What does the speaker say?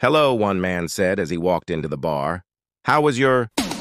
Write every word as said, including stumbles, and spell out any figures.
Hello, one man said as he walked into the bar. How was your...